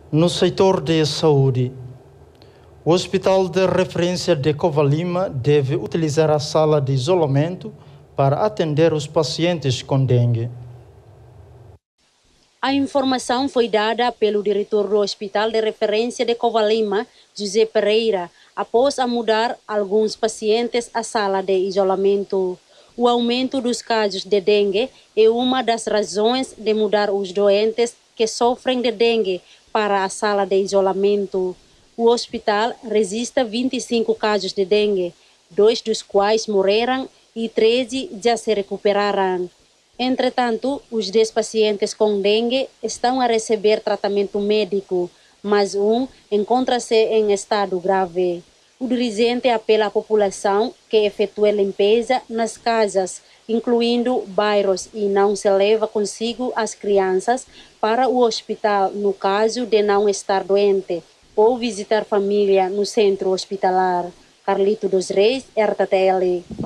No setor de saúde, o Hospital de Referência de Covalima deve utilizar a sala de isolamento para atender os pacientes com dengue. A informação foi dada pelo diretor do Hospital de Referência de Covalima, José Pereira, após a mudar alguns pacientes à sala de isolamento. O aumento dos casos de dengue é uma das razões de mudar os doentes que sofrem de dengue para a sala de isolamento. O hospital registra 25 casos de dengue, 2 dos quais morreram e 13 já se recuperaram. Entretanto, os 10 pacientes com dengue estão a receber tratamento médico, mas um encontra-se em estado grave. O dirigente apela à população que efetue limpeza nas casas, incluindo bairros, e não se leva consigo as crianças para o hospital no caso de não estar doente ou visitar família no centro hospitalar. Carlito dos Reis, RTTL.